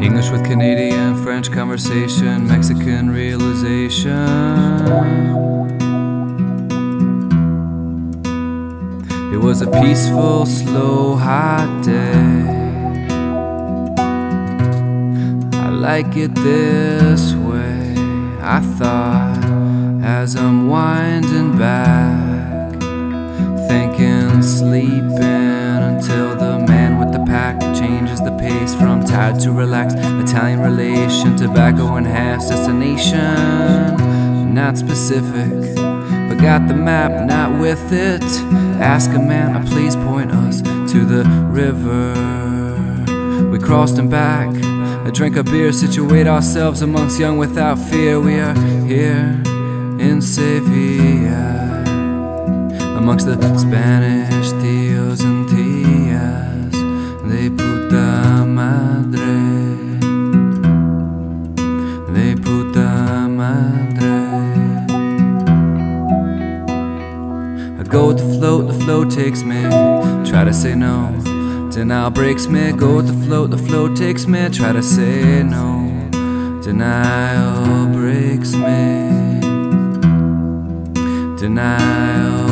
English with Canadian, French conversation, Mexican realization. It was a peaceful, slow, hot day. I like it this way, I thought, as I'm winding back, thinking, sleeping, until the man with the pack changes the pace from tired to relaxed. Italian relation, tobacco enhanced, destination not specific, but got the map not with it. Ask a man, please point us to the river. We crossed and back, a drink of beer, situate ourselves amongst young without fear. We are here in Sevilla, amongst the Spanish tíos and tías de puta madre, de puta madre. I go with the flow takes me, try to say no, denial breaks me. Go with the flow takes me, try to say no, denial breaks me, denial